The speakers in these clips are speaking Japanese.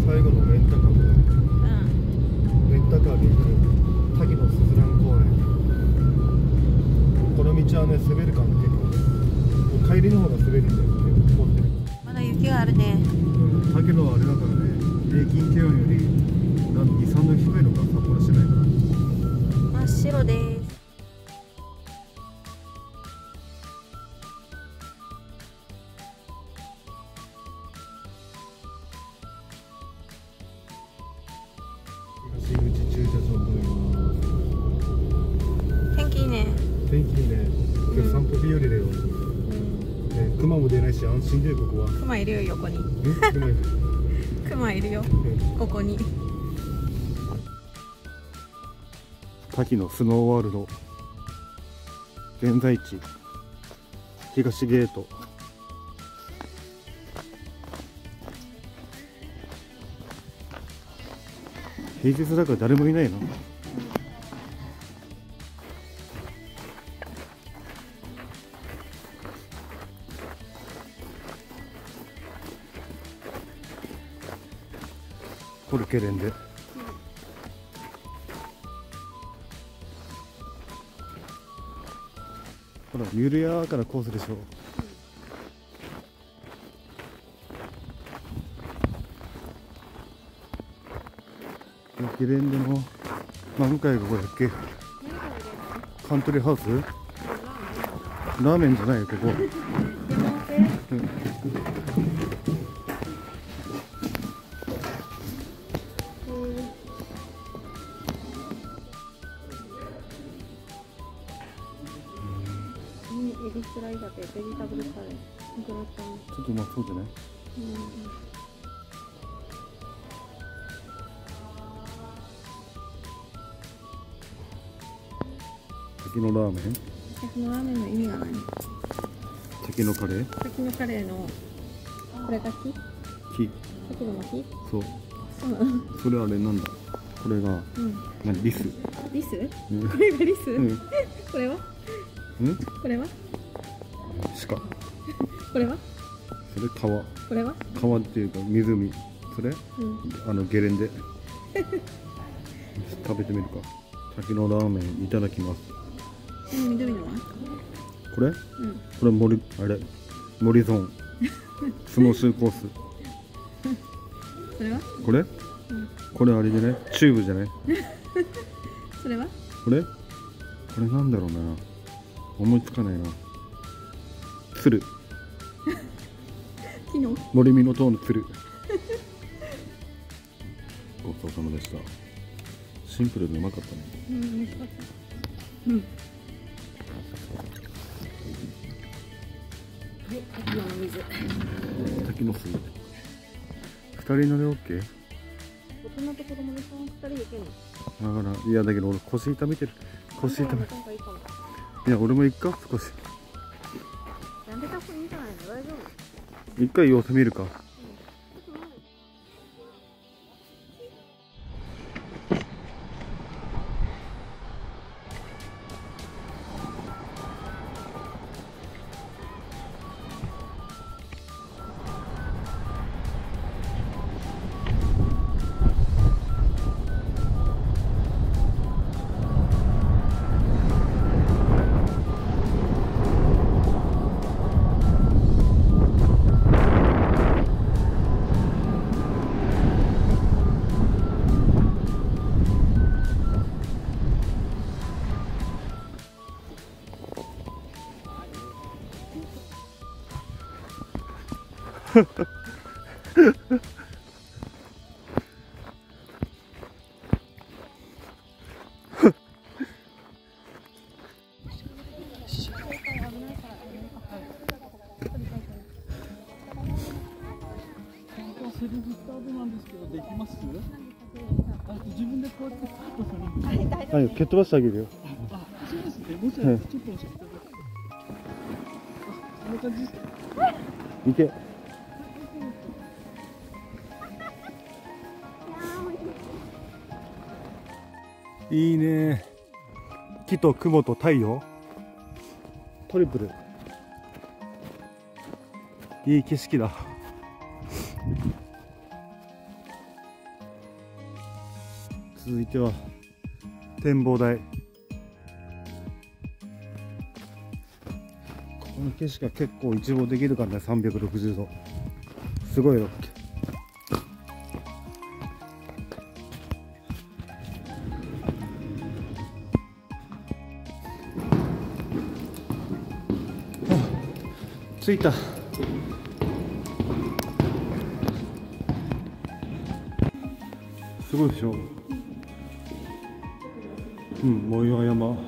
最後のレンタカーもレンタカーで行く萩のすずらん公園。この道はね滑るから結構ね、帰りの方が滑るんだよね。 まだ雪があるね。 萩のはあれだからね、平均気温より2、3度低いのか札幌市内から。 真っ白です。 東口駐車場という。 天気いいね。 天気いいね。今日散歩日和だよ。熊も出ないし安心だよここは。 熊いるよ横に。 熊いる。 熊いるよここに。 滝のスノーワールド現在地東ゲート。平日だから誰もいないの。これケレンで、ほら緩やかなコースでしょ。ゲレンデの何階がこれだっけ。カントリーハウス。ラーメンじゃないよここ。 エビスライダーでベジタブルカレー。ちょっとうまそうじゃない。滝のラーメン。 滝のラーメンの意味がない。 滝のカレー。 滝のカレーのこれが木？ 木。 滝の木？ そう。 そうなの？ それあれなんだ。これが何リス？ リス？これがリス？これは？これは？ 鹿。 これは？ それ川。 これは？ 川っていうか湖。それ？ゲレンデ。食べてみるか。滝のラーメンいただきます。 緑のは？ これ？これあれ森ゾーン。スノーシューコース。 それは？ これ？これあれじゃない？チューブじゃない？ それは？ これなんだろうな。思いつかないな。鶴。 木の？ 森見の塔の鶴。ごちそうさまでした。シンプルでうまかったね。 美味しかった。はい、滝の水。 滝の水。2人乗り OK？ 大人と子供で2人で行けるの？だからいやだけど俺腰痛めてる。腰痛め。いや俺も行っか少し。 やめた方がいいんじゃないの？大丈夫？ 一回様子見るか。 セルフスタートなんですけど、できます？自分でこうやってスタートするんですか？ はい、蹴っ飛ばしてあげるよ。 あ、そうですね。もしちょっと教えてください。こんな感じですか？ 行け。いいね。木と雲と太陽。トリプル。いい景色だ。 続いては展望台。ここの景色が結構一望できるからね、360度。すごいよ。着いた。すごいでしょ。うん、藻岩山あって、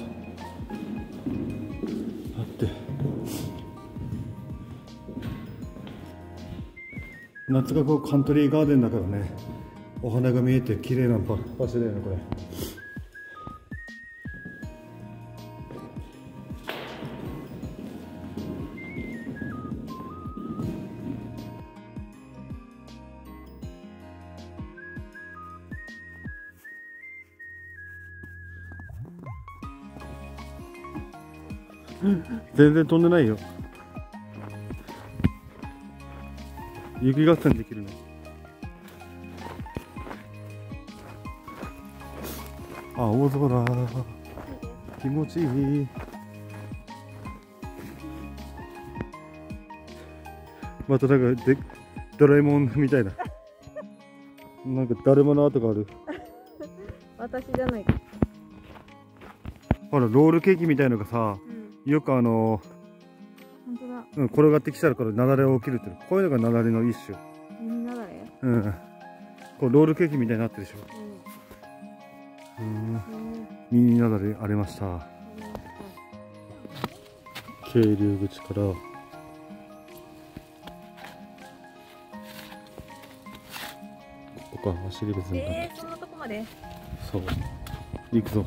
夏がこうカントリーガーデンだからね、お花が見えて綺麗な場所だよねこれ。全然飛んでないよ。雪合戦できるね。青空気持ちいい。またなんかドラえもんみたいな。なんかだるまの跡がある。 私じゃないか。 ほらロールケーキみたいのがさ、よく本当だ。 転がってきたらこれ雪崩起きるっていう、こういうのが雪崩の一種。 ミニ雪崩。 こうロールケーキみたいになってるでしょ。ミニ雪崩ありました。渓流口からここか、走り別の滝。 そんなとこまで。 そう行くぞ。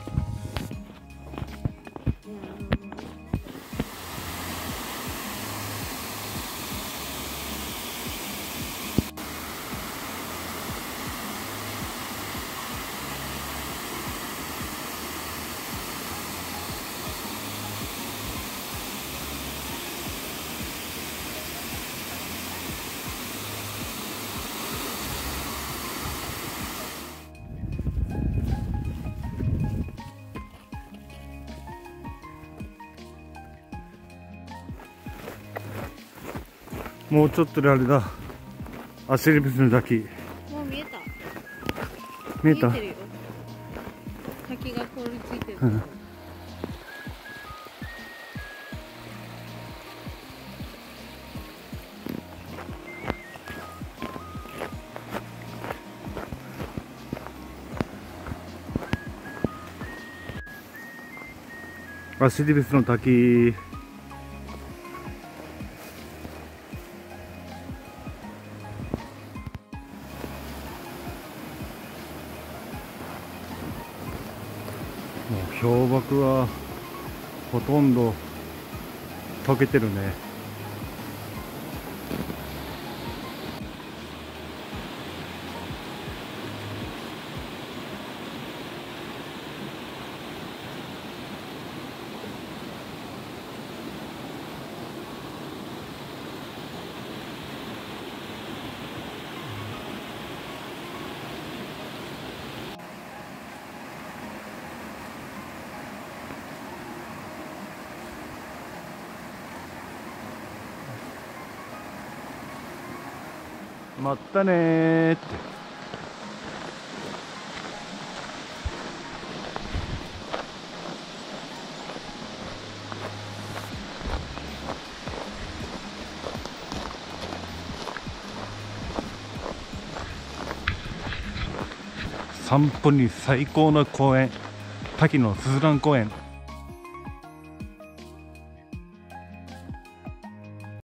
もうちょっとであれだ、アシリブスの滝。 もう見えた。 見えた。 見えてるよ。滝が凍りついてる。 アシリブスの滝。もう氷瀑はほとんど溶けてるね。まったねーって。散歩に最高の公園、滝のすずらん公園。